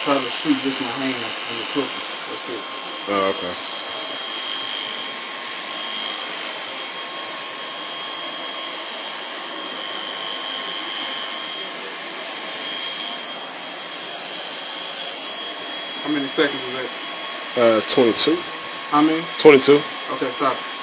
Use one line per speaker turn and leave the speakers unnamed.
try to sweep just my hand in the cooker. That's it.
Oh, okay.
How many seconds is that?
22.
How many?
22.
Okay, stop it.